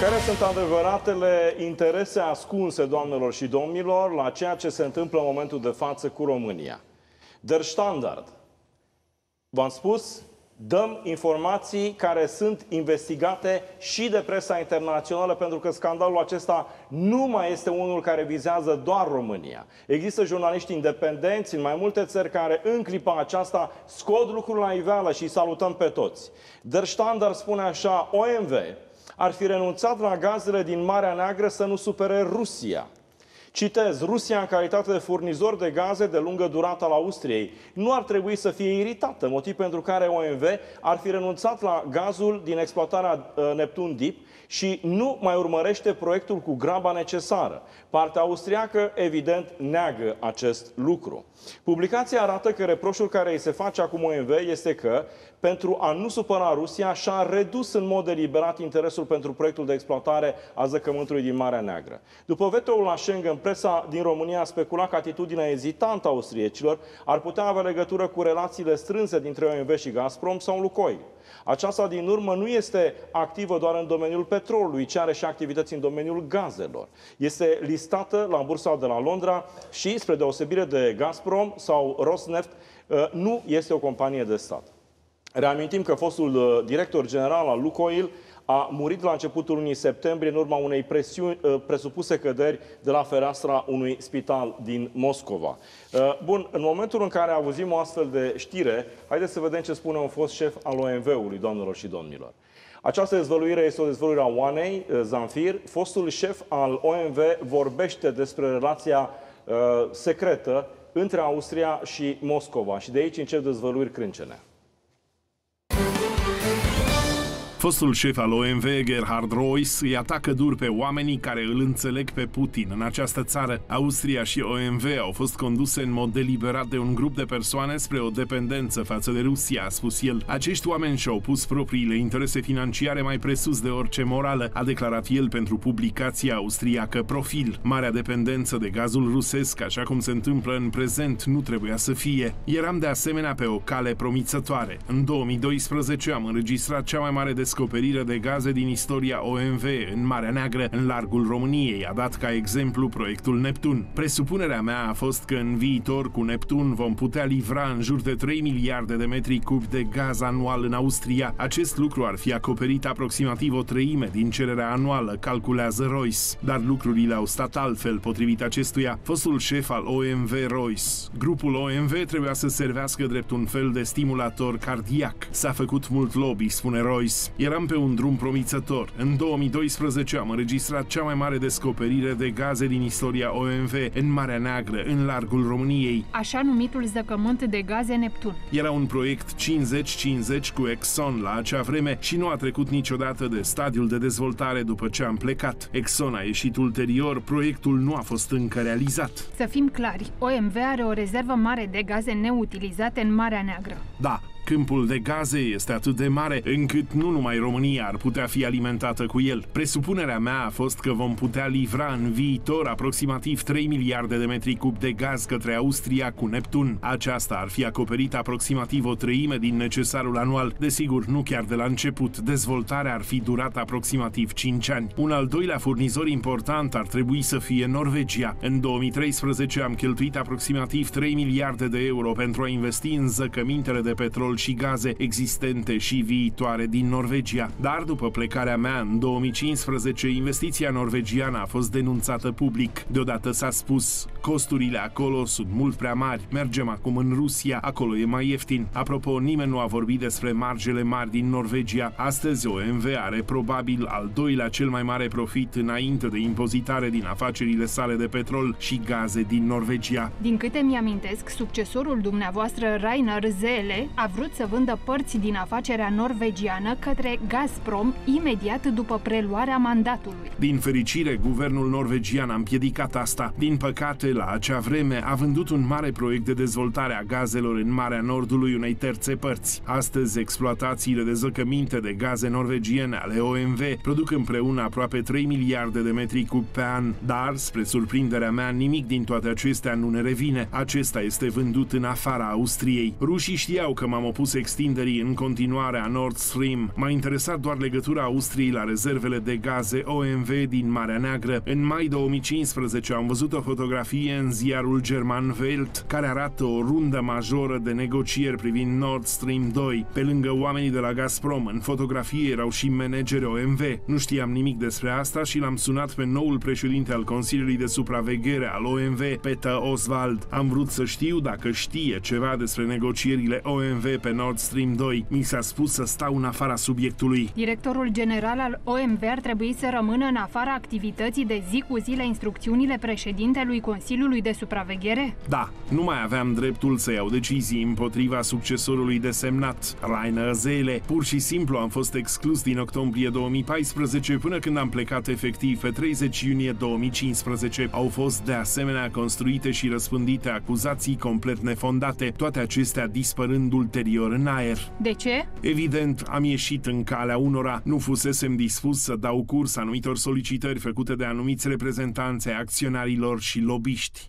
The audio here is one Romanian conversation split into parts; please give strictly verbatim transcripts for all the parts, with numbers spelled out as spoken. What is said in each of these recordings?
Care sunt adevăratele interese ascunse, doamnelor și domnilor, la ceea ce se întâmplă în momentul de față cu România? Der Standard. V-am spus, dăm informații care sunt investigate și de presa internațională, pentru că scandalul acesta nu mai este unul care vizează doar România. Există jurnaliști independenți în mai multe țări care în clipa aceasta scot lucruri la iveală și îi salutăm pe toți. Der Standard spune așa: O M V ar fi renunțat la gazele din Marea Neagră să nu supere Rusia. Citez: Rusia, în calitate de furnizor de gaze de lungă durată al Austriei, nu ar trebui să fie iritată, motiv pentru care O M V ar fi renunțat la gazul din exploatarea Neptun Deep și nu mai urmărește proiectul cu graba necesară. Partea austriacă, evident, neagă acest lucru. Publicația arată că reproșul care îi se face acum O M V este că, pentru a nu supăra Rusia, și-a redus în mod deliberat interesul pentru proiectul de exploatare a zăcământului din Marea Neagră. După vetoul la Schengen, presa din România a speculat că atitudinea ezitantă a austriecilor ar putea avea legătură cu relațiile strânse dintre O M V și Gazprom sau Lukoil. Aceasta din urmă nu este activă doar în domeniul petrolului, ci are și activități în domeniul gazelor. Este listată la bursa de la Londra și, spre deosebire de Gazprom sau Rosneft, nu este o companie de stat. Reamintim că fostul director general al Lukoil a murit la începutul lunii septembrie în urma unei presiuni, presupuse căderi de la fereastra unui spital din Moscova. Bun, în momentul în care auzim o astfel de știre, haideți să vedem ce spune un fost șef al O M V-ului, doamnelor și domnilor. Această dezvăluire este o dezvăluire a Oanei Zanfir. Fostul șef al O M V vorbește despre relația uh, secretă între Austria și Moscova și de aici încep dezvăluiri crâncene. Fostul șef al O M V, Gerhard Royce, îi atacă dur pe oamenii care îl înțeleg pe Putin. În această țară, Austria și O M V au fost conduse în mod deliberat de un grup de persoane spre o dependență față de Rusia, a spus el. Acești oameni și-au pus propriile interese financiare mai presus de orice morală, a declarat el pentru publicația austriacă Profil. Marea dependență de gazul rusesc, așa cum se întâmplă în prezent, nu trebuia să fie. Eram de asemenea pe o cale promițătoare. În două mii doisprezece am înregistrat cea mai mare descoperire de gaze din istoria O M V în Marea Neagră, în largul României. A dat ca exemplu proiectul Neptun. Presupunerea mea a fost că în viitor cu Neptun vom putea livra în jur de trei miliarde de metri cubi de gaz anual în Austria. Acest lucru ar fi acoperit aproximativ o treime din cererea anuală, calculează Royce. Dar lucrurile au stat altfel, potrivit acestuia, fostul șef al O M V Royce. Grupul O M V trebuia să servească drept un fel de stimulator cardiac. S-a făcut mult lobby, spune Royce. Eram pe un drum promițător. În două mii doisprezece am înregistrat cea mai mare descoperire de gaze din istoria O M V în Marea Neagră, în largul României. Așa numitul zăcământ de gaze Neptun. Era un proiect cincizeci cincizeci cu Exxon la acea vreme și nu a trecut niciodată de stadiul de dezvoltare după ce am plecat. Exxon a ieșit ulterior, proiectul nu a fost încă realizat. Să fim clari, O M V are o rezervă mare de gaze neutilizate în Marea Neagră. Da. Câmpul de gaze este atât de mare încât nu numai România ar putea fi alimentată cu el. Presupunerea mea a fost că vom putea livra în viitor aproximativ trei miliarde de metri cubi de gaz către Austria cu Neptun. Aceasta ar fi acoperit aproximativ o treime din necesarul anual. Desigur, nu chiar de la început. Dezvoltarea ar fi durat aproximativ cinci ani. Un al doilea furnizor important ar trebui să fie Norvegia. În două mii treisprezece am cheltuit aproximativ trei miliarde de euro pentru a investi în zăcămintele de petrol și gaze existente și viitoare din Norvegia. Dar după plecarea mea în două mii cincisprezece, investiția norvegiană a fost denunțată public. Deodată s-a spus: costurile acolo sunt mult prea mari, mergem acum în Rusia, acolo e mai ieftin. Apropo, nimeni nu a vorbit despre marjele mari din Norvegia. Astăzi O M V are probabil al doilea cel mai mare profit înainte de impozitare din afacerile sale de petrol și gaze din Norvegia. Din câte mi-amintesc, succesorul dumneavoastră, Rainer Zele, a vrut să vândă părți din afacerea norvegiană către Gazprom imediat după preluarea mandatului. Din fericire, guvernul norvegian a împiedicat asta. Din păcate, la acea vreme a vândut un mare proiect de dezvoltare a gazelor în Marea Nordului unei terțe părți. Astăzi, exploatațiile de zăcăminte de gaze norvegiene ale O M V produc împreună aproape trei miliarde de metri cubi pe an, dar, spre surprinderea mea, nimic din toate acestea nu ne revine. Acesta este vândut în afara Austriei. Rușii știau că m-am oprit opus extinderii în continuare a Nord Stream. M-a interesat doar legătura Austriei la rezervele de gaze O M V din Marea Neagră. În mai două mii cincisprezece am văzut o fotografie în ziarul German Welt care arată o rundă majoră de negocieri privind Nord Stream doi. Pe lângă oamenii de la Gazprom, în fotografie erau și manageri O M V. Nu știam nimic despre asta și l-am sunat pe noul președinte al Consiliului de Supraveghere al O M V, Peter Oswald. Am vrut să știu dacă știe ceva despre negocierile O M V pe Nord Stream doi. Mi s-a spus să stau în afara subiectului. Directorul general al O M V ar trebui să rămână în afara activității de zi cu zi la instrucțiunile președintelui Consiliului de Supraveghere? Da, nu mai aveam dreptul să iau decizii împotriva succesorului desemnat, Rainer Seele. Pur și simplu am fost exclus din octombrie două mii paisprezece până când am plecat efectiv pe treizeci iunie două mii cincisprezece. Au fost de asemenea construite și răspândite acuzații complet nefondate, toate acestea dispărând ulterior în aer. De ce? Evident, am ieșit în calea unora. Nu fusesem dispus să dau curs anumitor solicitări făcute de anumiți reprezentanți ai acționarilor și lobiști.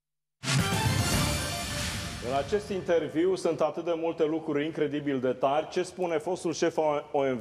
În acest interviu sunt atât de multe lucruri incredibil de tari. Ce spune fostul șef O M V?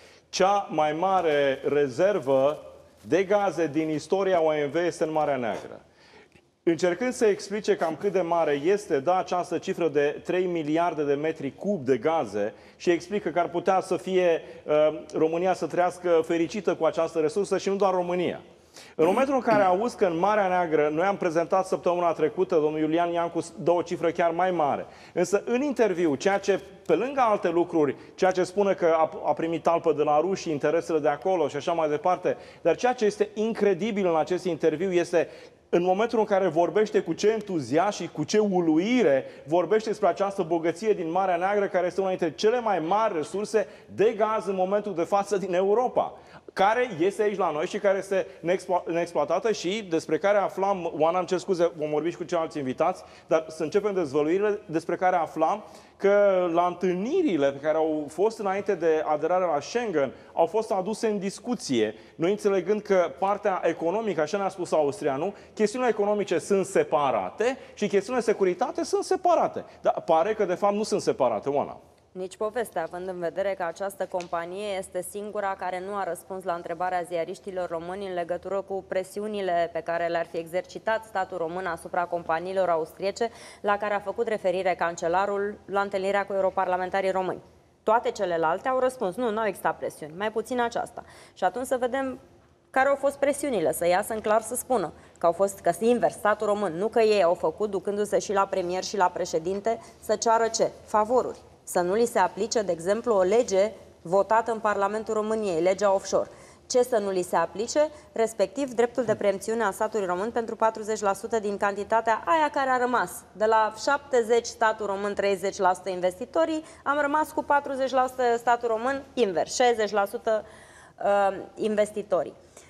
Cea mai mare rezervă de gaze din istoria O M V este în Marea Neagră. Încercând să explice cam cât de mare este, da, această cifră de trei miliarde de metri cub de gaze și explică că ar putea să fie uh, România să trăiască fericită cu această resursă și nu doar România. În momentul în care auzi că în Marea Neagră, noi am prezentat săptămâna trecută, domnul Iulian Iancu dă o cifră chiar mai mare. Însă în interviu, ceea ce, pe lângă alte lucruri, ceea ce spune că a, a primit talpă de la ruși, interesele de acolo și așa mai departe, dar ceea ce este incredibil în acest interviu este în momentul în care vorbește cu ce entuziasm și cu ce uluire vorbește despre această bogăție din Marea Neagră, care este una dintre cele mai mari resurse de gaz în momentul de față din Europa, care este aici la noi și care este neexploatată și despre care aflam, Oana, îmi cer scuze, vom vorbi și cu ceilalți invitați, dar să începem dezvăluirile despre care aflam că la întâlnirile pe care au fost înainte de aderarea la Schengen au fost aduse în discuție, noi înțelegând că partea economică, așa ne-a spus austrianul, chestiunile economice sunt separate și chestiunile de securitate sunt separate. Dar pare că de fapt nu sunt separate, Oana. Nici poveste, având în vedere că această companie este singura care nu a răspuns la întrebarea ziariștilor români în legătură cu presiunile pe care le-ar fi exercitat statul român asupra companiilor austriece, la care a făcut referire cancelarul la întâlnirea cu europarlamentarii români. Toate celelalte au răspuns, nu, nu au existat presiuni, mai puțin aceasta. Și atunci să vedem care au fost presiunile, să iasă în clar să spună că au fost, că invers, statul român, nu că ei au făcut, ducându-se și la premier și la președinte, să ceară ce? Favoruri. Să nu li se aplice, de exemplu, o lege votată în Parlamentul României, legea offshore. Ce să nu li se aplice? Respectiv, dreptul de preemțiune a statului român pentru patruzeci la sută din cantitatea aia care a rămas. De la șaptezeci la sută statul român, treizeci la sută investitorii, am rămas cu patruzeci la sută statul român, invers, șaizeci la sută uh, investitorii.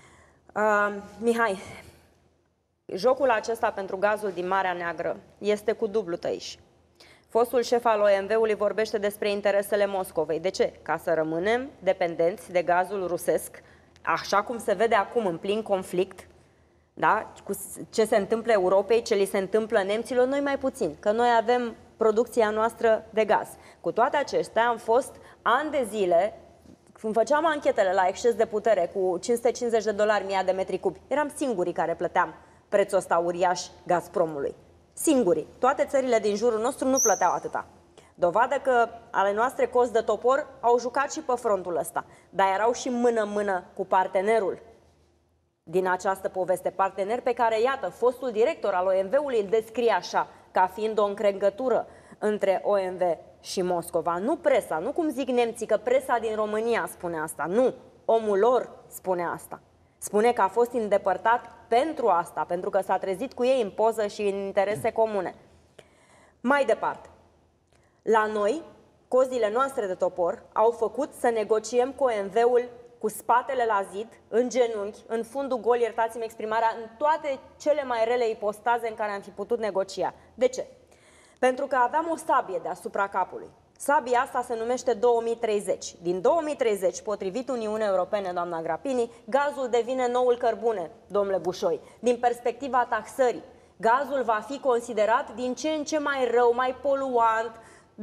Uh, Mihai, jocul acesta pentru gazul din Marea Neagră este cu dublu tăiș. Fostul șef al O M V-ului vorbește despre interesele Moscovei. De ce? Ca să rămânem dependenți de gazul rusesc, așa cum se vede acum în plin conflict, da? Cu ce se întâmplă Europei, ce li se întâmplă nemților, noi mai puțin, că noi avem producția noastră de gaz. Cu toate acestea am fost ani de zile, când făceam anchetele la exces de putere cu cinci sute cincizeci de dolari mii de metri cubi, eram singurii care plăteam prețul ăsta uriaș Gazpromului. Singurii. Toate țările din jurul nostru nu plăteau atâta. Dovadă că ale noastre cozi de topor au jucat și pe frontul ăsta, dar erau și mână-mână cu partenerul din această poveste. Partener pe care, iată, fostul director al O M V-ului îl descrie așa, ca fiind o încrengătură între O M V și Moscova. Nu presa, nu cum zic nemții, că presa din România spune asta. Nu, omul lor spune asta. Spune că a fost îndepărtat pentru asta, pentru că s-a trezit cu ei în poză și în interese comune. Mai departe, la noi, cozile noastre de topor au făcut să negociem cu O M V-ul cu spatele la zid, în genunchi, în fundul gol, iertați-mi exprimarea, în toate cele mai rele ipostaze în care am fi putut negocia. De ce? Pentru că aveam o sabie deasupra capului. Sabia asta se numește două mii treizeci. Din două mii treizeci, potrivit Uniunii Europene, doamna Grapini, gazul devine noul cărbune, domnule Bușoi. Din perspectiva taxării, gazul va fi considerat din ce în ce mai rău, mai poluant, da?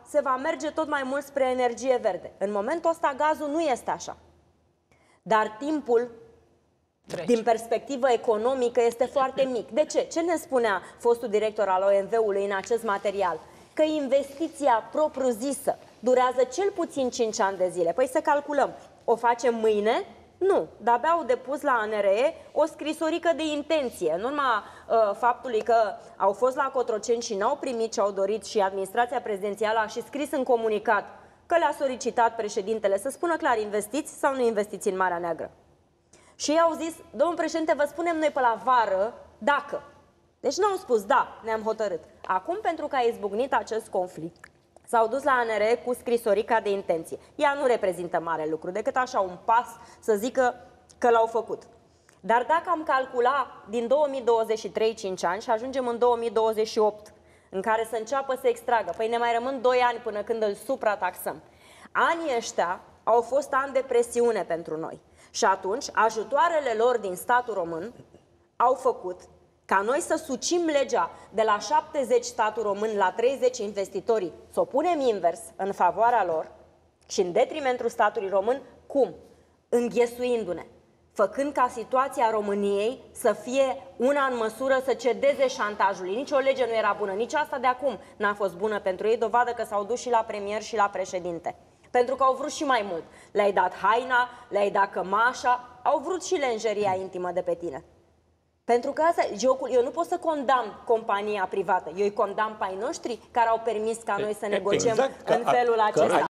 se va merge tot mai mult spre energie verde. În momentul ăsta gazul nu este așa. Dar timpul, Trece. din perspectivă economică, este foarte mic. De ce? Ce ne spunea fostul director al O M V-ului în acest material? Că investiția propriu-zisă durează cel puțin cinci ani de zile. Păi să calculăm. O facem mâine? Nu. De-abia au depus la A N R E o scrisorică de intenție. În urma uh, faptului că au fost la Cotroceni și n-au primit ce au dorit și administrația prezidențială a și scris în comunicat că le-a solicitat președintele să spună clar, investiți sau nu investiți în Marea Neagră. Și ei au zis, domnul președinte, vă spunem noi pe la vară dacă. Deci nu au spus, da, ne-am hotărât. Acum, pentru că a izbucnit acest conflict, s-au dus la A N R E cu scrisorica de intenție. Ea nu reprezintă mare lucru, decât așa un pas să zică că l-au făcut. Dar dacă am calcula din două mii douăzeci și trei cinci ani și ajungem în două mii douăzeci și opt, în care să înceapă să extragă, păi ne mai rămân doi ani până când îl suprataxăm. Anii ăștia au fost ani de presiune pentru noi. Și atunci, ajutoarele lor din statul român au făcut ca noi să sucim legea de la șaptezeci statul român la treizeci investitorii, să o punem invers în favoarea lor și în detrimentul statului român, cum? Înghesuindu-ne, făcând ca situația României să fie una în măsură să cedeze șantajului. Nici o lege nu era bună, nici asta de acum n-a fost bună pentru ei, dovadă că s-au dus și la premier și la președinte. Pentru că au vrut și mai mult. Le-ai dat haina, le-ai dat cămașa, au vrut și lenjeria intimă de pe tine. Pentru că asta e jocul. Eu nu pot să condamn compania privată. Eu îi condamn pe ai noștri care au permis ca noi să negociem exact, în felul acesta.